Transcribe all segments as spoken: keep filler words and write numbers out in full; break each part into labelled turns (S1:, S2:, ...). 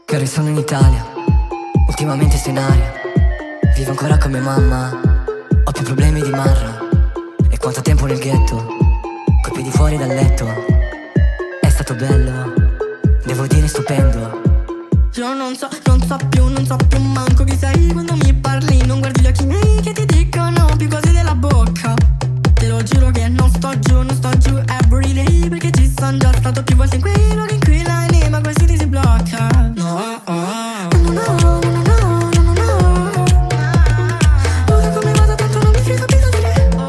S1: Che ora sono in Italia, ultimamente sto in aria. Vivo ancora con mia mamma, ho più problemi di Marra. E quanto tempo nel ghetto, coi piedi fuori dal letto. È stato bello, devo dire stupendo.
S2: Io non so, non so più, non so più manco chi sei quando mi parli. Non guardi gli occhi miei che ti dicono più cose della bocca. Te lo giuro che non sto giù, non sto giù every day, perché ci sono già stato più volte in quei luoghi in cui l'anima quasi ti si blocca. No, oh, oh. No, no, no, no, no, no, no. Ora come vado tanto non mi frega più di te. No,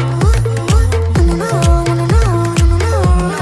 S2: no, no, no, no, no, no.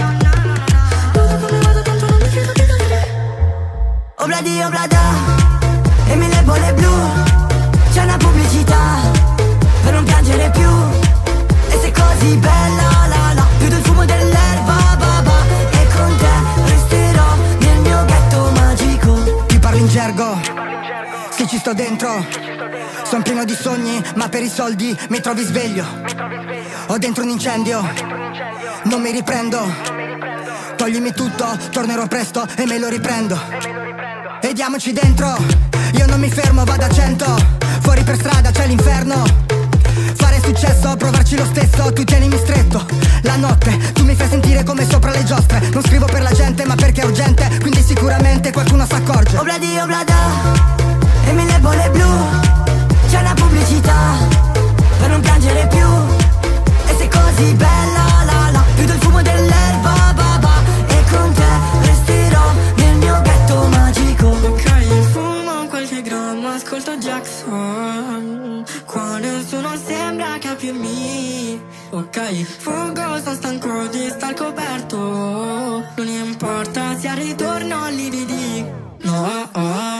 S2: Ora come vado tanto non mi frega più di te.
S3: Obladi oblada e mille bolle blu. C'è una pubblicità per non piangere più. E sei così bella la la, più del fumo dell'erba baba. E con te resterò nel mio ghetto magico.
S4: Ti parlo in gergo, se ci sto dentro. Sono pieno di sogni, ma per i soldi mi trovi sveglio. Ho dentro un incendio, non mi riprendo. Toglimi tutto, tornerò presto e me lo riprendo. E diamoci dentro, io non mi fermo, vado a cento. Fuori per strada c'è l'inferno. Fare successo, provarci lo stesso, tu tienimi stretto. La notte, tu mi fai sentire come sopra le giostre. Non scrivo per la gente, ma perché è urgente, quindi sicuramente qualcuno s'accorge.
S3: Obladi oblada e mille bolle blu. C'è una pubblicità per non piangere più. E sei così bella la la, più del fumo dell'erba baba. E con te resterò nel mio ghetto magico.
S2: Ok, fumo qualche grammo, ascolto Jackson. Qua nessuno sembra capirmi. Ok, fuggo, sono stanco di star coperto. Non importa se al ritorno lividi. No, oh, oh.